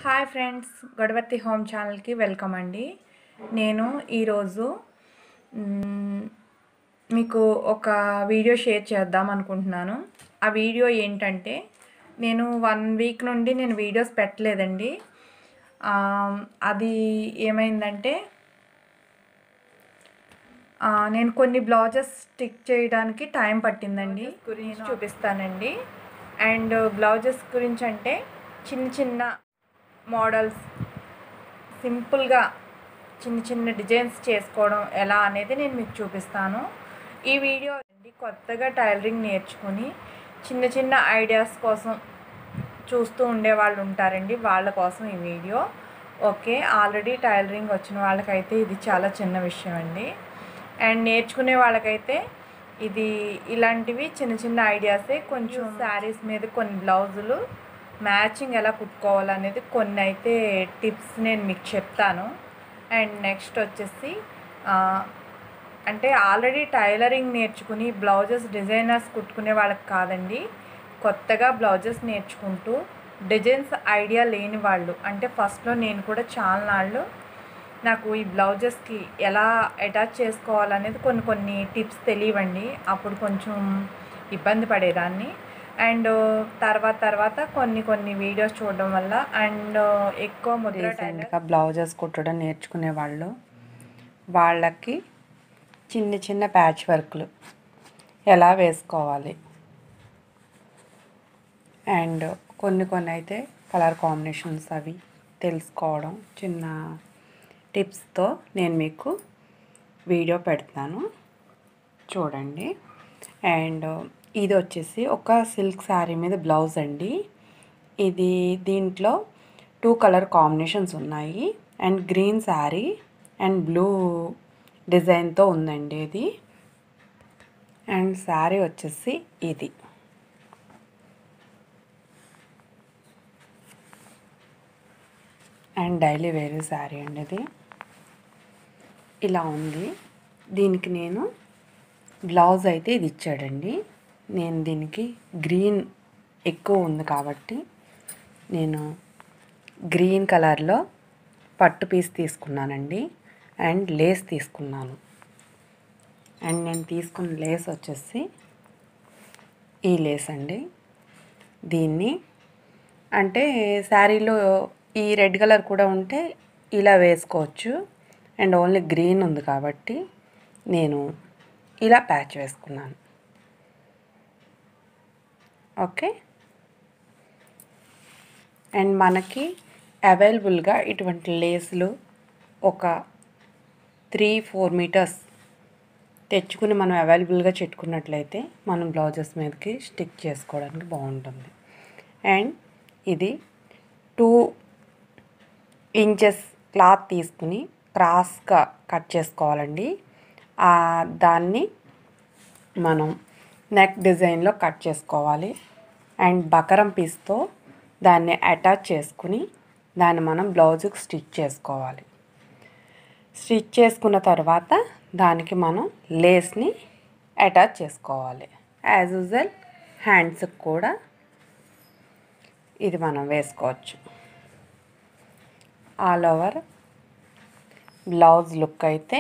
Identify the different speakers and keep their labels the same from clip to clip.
Speaker 1: Hi friends, Godavarthi home ఛానల్కి welcome అండి. నేను ఈరోజు మీకు ఒక వీడియో షేర్ చేద్దాం అనుకుంటున్నాను. ఆ వీడియో ఏంటంటే, నేను 1 వీక్ నుండి వీడియోస్ పెట్టలేదండి. అది ఏమైందంటే, నేను కొన్ని బ్లౌజెస్ స్టిక్ చేయడానికి టైం పట్టిందండి. గురించి చూపిస్తానండి. అండ్ బ్లౌజెస్ గురించి అంటే చిన్న చిన్న మోడల్స్ సింపుల్గా చిన్న చిన్న డిజైన్స్ చేసుకోవడం ఎలా అనేది నేను మీకు చూపిస్తాను. ఈ వీడియో అండి కొత్తగా టైలరింగ్ నేర్చుకుని చిన్న చిన్న ఐడియాస్ కోసం చూస్తూ ఉండేవాళ్ళు ఉంటారండి, వాళ్ళ కోసం ఈ వీడియో. ఓకే, ఆల్రెడీ టైలరింగ్ వచ్చిన వాళ్ళకైతే ఇది చాలా చిన్న విషయం అండి. అండ్ నేర్చుకునే వాళ్ళకైతే ఇది ఇలాంటివి చిన్న చిన్న ఐడియాసే. కొంచెం శారీస్ మీద కొన్ని బ్లౌజులు మ్యాచింగ్ ఎలా కుట్టుకోవాలనేది కొన్ని అయితే టిప్స్ నేను మీకు చెప్తాను. అండ్ నెక్స్ట్ వచ్చేసి అంటే ఆల్రెడీ టైలరింగ్ నేర్చుకుని బ్లౌజెస్ డిజైనర్స్ కుట్టుకునే వాళ్ళకి కాదండి, కొత్తగా బ్లౌజెస్ నేర్చుకుంటూ డిజైన్స్ ఐడియా లేని వాళ్ళు. అంటే ఫస్ట్లో నేను కూడా చాలా నాళ్ళు నాకు ఈ బ్లౌజెస్కి ఎలా అటాచ్ చేసుకోవాలనేది కొన్ని టిప్స్ తెలియవండి. అప్పుడు కొంచెం ఇబ్బంది పడేదాన్ని. అండ్ తర్వాత కొన్ని వీడియోస్ చూడడం వల్ల అండ్ ఎక్కువ ముద్ర
Speaker 2: రీసెంట్గా బ్లౌజెస్ కుట్టడం నేర్చుకునే వాళ్ళకి చిన్న చిన్న ప్యాచ్ వర్క్లు ఎలా వేసుకోవాలి అండ్ కొన్ని అయితే కలర్ కాంబినేషన్స్ అవి తెలుసుకోవడం చిన్న టిప్స్తో నేను మీకు వీడియో పెడతాను, చూడండి. అండ్ ఇది వచ్చేసి ఒక సిల్క్ శారీ మీద బ్లౌజ్ అండి. ఇది దీంట్లో 2 కలర్ కాంబినేషన్స్ ఉన్నాయి. And green sari and blue డిజైన్తో ఉందండి ఇది. అండ్ శారీ వచ్చేసి ఇది. అండ్ డైలీ వేర్ శారీ అండి ఇది. ఇలా ఉంది. దీనికి నేను బ్లౌజ్ అయితే ఇది ఇచ్చాడండి. నేను దీనికి గ్రీన్ ఎక్కువ ఉంది కాబట్టి నేను గ్రీన్ కలర్లో పట్టు పీస్ తీసుకున్నానండి. అండ్ లేస్ తీసుకున్నాను. అండ్ నేను తీసుకున్న లేస్ వచ్చేసి ఈ లేస్ అండి. దీన్ని అంటే శారీలో ఈ రెడ్ కలర్ కూడా ఉంటే ఇలా వేసుకోవచ్చు. అండ్ ఓన్లీ గ్రీన్ ఉంది కాబట్టి నేను ఇలా ప్యాచ్ వేసుకున్నాను. ఓకే. అండ్ మనకి అవైలబుల్గా ఇటువంటి లేసులు ఒక 3-4 మీటర్స్ తెచ్చుకుని మనం అవైలబుల్గా పెట్టుకున్నట్లయితే మనం బ్లౌజెస్ మీదకి స్టిక్ చేసుకోవడానికి బాగుంటుంది. అండ్ ఇది 2 ఇంచెస్ క్లాత్ తీసుకుని క్రాస్గా కట్ చేసుకోవాలండి. దాన్ని మనం నెక్ డిజైన్లో కట్ చేసుకోవాలి. అండ్ బకరం పీస్తో దాన్ని అటాచ్ చేసుకుని దాన్ని మనం బ్లౌజ్కి స్టిచ్ చేసుకోవాలి. స్టిచ్ చేసుకున్న తర్వాత దానికి మనం లేస్ని అటాచ్ చేసుకోవాలి. యాజ్ యూజువల్ హ్యాండ్స్కి కూడా ఇది మనం వేసుకోవచ్చు. ఆల్ ఓవర్ బ్లౌజ్ లుక్ అయితే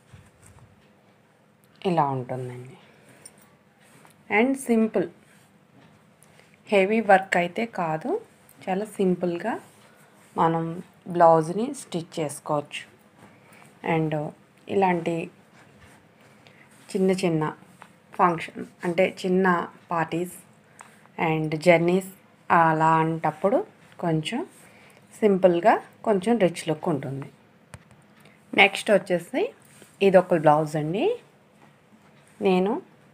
Speaker 2: ఇలా ఉంటుందండి. అండ్ సింపుల్, హెవీ వర్క్ అయితే కాదు, చాలా సింపుల్గా మనం బ్లౌజ్ని స్టిచ్ చేసుకోవచ్చు. అండ్ ఇలాంటి చిన్న చిన్న ఫంక్షన్ అంటే చిన్న పార్టీస్ అండ్ జర్నీస్ అలాంటప్పుడు కొంచెం సింపుల్గా కొంచెం రిచ్ లుక్ ఉంటుంది. నెక్స్ట్ వచ్చేసి ఇది ఒక బ్లౌజ్ అండి. నేను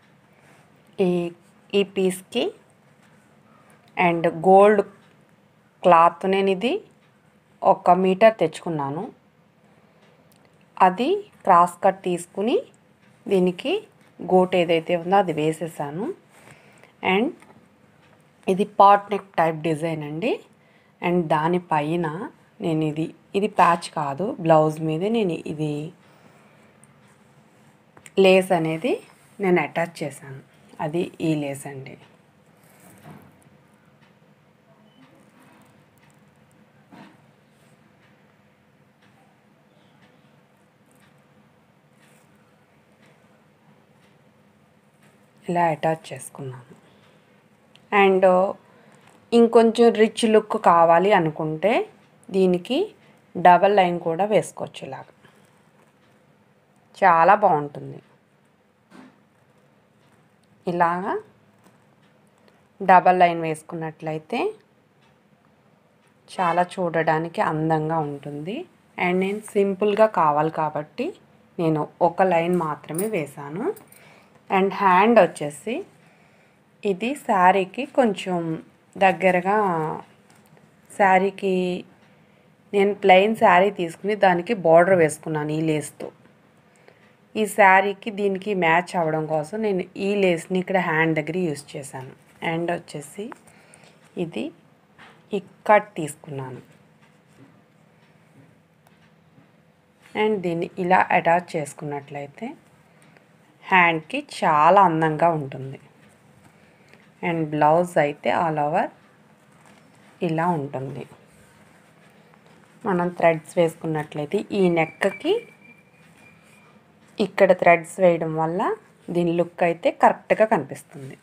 Speaker 2: ఈ పీస్కి అండ్ గోల్డ్ క్లాత్ నేను ఇది 1 మీటర్ తెచ్చుకున్నాను. అది క్రాస్ కట్ తీసుకుని దీనికి గోట్ ఏదైతే ఉందో అది వేసేసాను. అండ్ ఇది పాట్ నెక్ టైప్ డిజైన్ అండి. అండ్ దానిపైన నేను ఇది ప్యాచ్ కాదు, బ్లౌజ్ మీద నేను ఇది లేస్ అనేది నేను అటాచ్ చేశాను. అది ఈ లేస్ అండి. ఇలా అటాచ్ చేసుకున్నాను. అండ్ ఇంకొంచెం రిచ్ లుక్ కావాలి అనుకుంటే దీనికి డబల్ లైన్ కూడా వేసుకోవచ్చు. ఇలాగ చాలా బాగుంటుంది. ఇలాగా డబల్ లైన్ వేసుకున్నట్లయితే చాలా చూడడానికి అందంగా ఉంటుంది. అండ్ నేను సింపుల్గా కావాలి కాబట్టి నేను ఒక లైన్ మాత్రమే వేశాను. అండ్ హ్యాండ్ వచ్చేసి ఇది శారీకి కొంచెం దగ్గరగా, శారీకి నేను ప్లెయిన్ శారీ తీసుకుని దానికి బార్డర్ వేసుకున్నాను ఈ లేస్తో. ఈ శారీకి దీనికి మ్యాచ్ అవ్వడం కోసం నేను ఈ లేస్ని ఇక్కడ హ్యాండ్ దగ్గర యూస్ చేశాను. అండ్ వచ్చేసి ఇది ఈ కట్ తీసుకున్నాను అండ్ దీన్ని ఇలా అటాచ్ చేసుకున్నట్లయితే హ్యాండ్కి చాలా అందంగా ఉంటుంది. అండ్ బ్లౌజ్ అయితే ఆల్ ఓవర్ ఇలా ఉంటుంది. మనం థ్రెడ్స్ వేసుకున్నట్లయితే ఈ నెక్కి ఇక్కడ థ్రెడ్స్ వేయడం వల్ల దీని లుక్ అయితే కరెక్ట్గా కనిపిస్తుంది.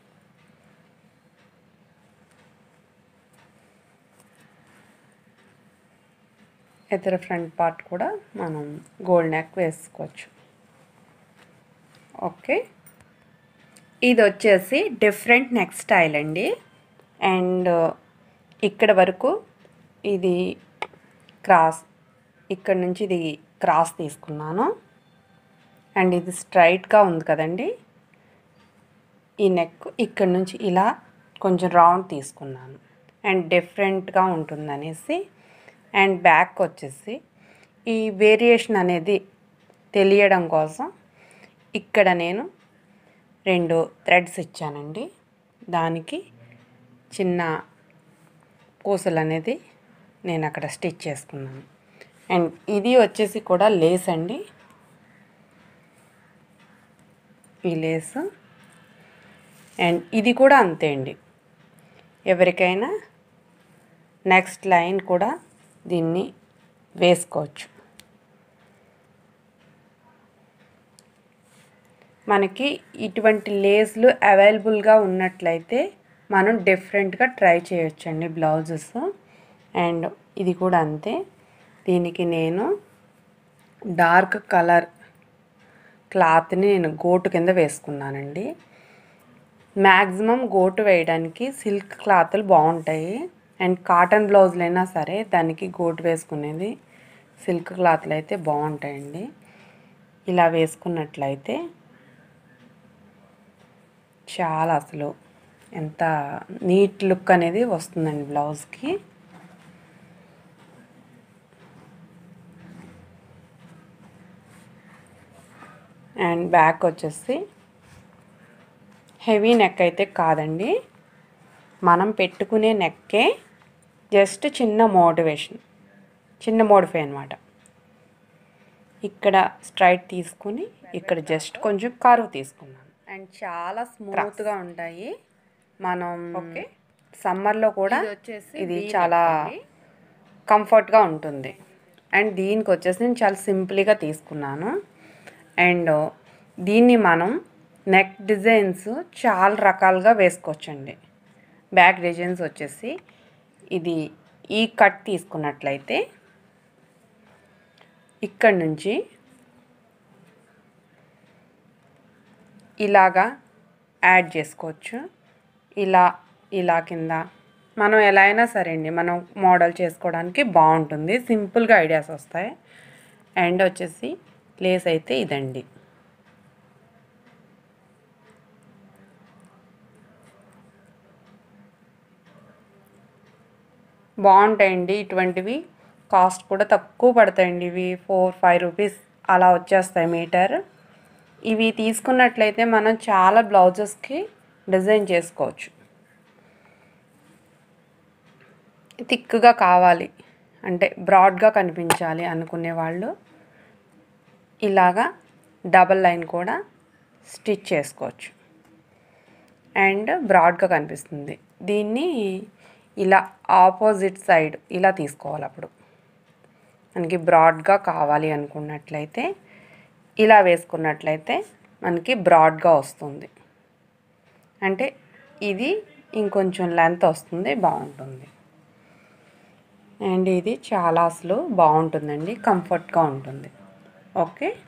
Speaker 2: ఇతర ఫ్రంట్ పార్ట్ కూడా మనం గోల్డ్ నెక్ వేసుకోవచ్చు. ఓకే, ఇది వచ్చేసి డిఫరెంట్ నెక్ స్టైల్ అండి. అండ్ ఇక్కడ వరకు ఇది క్రాస్, ఇక్కడ నుంచి ఇది క్రాస్ తీసుకున్నాను. అండ్ ఇది స్ట్రైట్గా ఉంది కదండి, ఈ నెక్ ఇక్కడ నుంచి ఇలా కొంచెం రౌండ్ తీసుకున్నాను. అండ్ డిఫరెంట్గా ఉంటుందనేసి. అండ్ బ్యాక్ వచ్చేసి ఈ వేరియేషన్ అనేది తెలియడం కోసం ఇక్కడ నేను 2 థ్రెడ్స్ ఇచ్చానండి. దానికి చిన్న పూసలు అనేది నేను అక్కడ స్టిచ్ చేసుకున్నాను. అండ్ ఇది వచ్చేసి కూడా లేస్ అండి, ఈ లేస్. అండ్ ఇది కూడా అంతే అండి, ఎవరికైనా నెక్స్ట్ లైన్ కూడా దీన్ని వేసుకోవచ్చు. మనకి ఇటువంటి లేస్లు అవైలబుల్గా ఉన్నట్లయితే మనం డిఫరెంట్గా ట్రై చేయొచ్చండి బ్లౌజెస్. అండ్ ఇది కూడా అంతే, దీనికి నేను డార్క్ కలర్ క్లాత్ని నేను గోటు కింద వేసుకున్నానండి. మ్యాక్సిమం గోటు వేయడానికి సిల్క్ క్లాత్లు బాగుంటాయి. అండ్ కాటన్ బ్లౌజులైనా సరే దానికి గోటు వేసుకునేది సిల్క్ క్లాత్లు అయితే బాగుంటాయండి. ఇలా వేసుకున్నట్లయితే చాలా అసలు ఎంత నీట్ లుక్ అనేది వస్తుందండి బ్లౌజ్కి. అండ్ బ్యాక్ వచ్చేసి హెవీ నెక్ అయితే కాదండి, మనం పెట్టుకునే నెక్కే జస్ట్ చిన్న మోడిఫై అనమాట. ఇక్కడ స్ట్రైట్ తీసుకుని ఇక్కడ జస్ట్ కొంచెం కర్వ్ తీసుకున్నాను. అండ్ చాలా స్మూత్గా ఉంటాయి. మనం ఓకే సమ్మర్లో కూడా ఇది చాలా కంఫర్ట్గా ఉంటుంది. అండ్ దీనికి వచ్చేసి నేను చాలా సింపుల్గా తీసుకున్నాను. అండ్ దీన్ని మనం నెక్ డిజైన్స్ చాలా రకాలుగా వేసుకోవచ్చండి. బ్యాక్ డిజైన్స్ వచ్చేసి ఇది ఈ కట్ తీసుకున్నట్లయితే ఇక్కడ నుంచి ఇలాగా యాడ్ చేసుకోవచ్చు. ఇలా కింద మనం ఎలా అయినా సరే అండి, మనం మోడల్ చేసుకోవడానికి బాగుంటుంది, సింపుల్గా ఐడియాస్ వస్తాయి. అండ్ వచ్చేసి లేస్ అయితే ఇదండి. బాగుంటాయండి ఇటువంటివి, కాస్ట్ కూడా తక్కువ పడతాయండి. ఇవి 4-5 రూపీస్ అలా వచ్చేస్తాయి మీటర్. ఇవి తీసుకున్నట్లయితే మనం చాలా బ్లౌజెస్కి డిజైన్ చేసుకోవచ్చు. థిక్గా కావాలి అంటే బ్రాడ్గా కనిపించాలి అనుకునే వాళ్ళు ఇలాగా డబల్ లైన్ కూడా స్టిచ్ చేసుకోవచ్చు. అండ్ బ్రాడ్గా కనిపిస్తుంది. దీన్ని ఇలా ఆపోజిట్ సైడ్ ఇలా తీసుకోవాలి. అప్పుడు మనకి బ్రాడ్గా కావాలి అనుకున్నట్లయితే ఇలా వేసుకున్నట్లయితే మనకి బ్రాడ్గా వస్తుంది. అంటే ఇది ఇంకొంచెం లెంత్ వస్తుంది, బాగుంటుంది. అండ్ ఇది చాలా అసలు బాగుంటుందండి, కంఫర్ట్గా ఉంటుంది. ఓకే.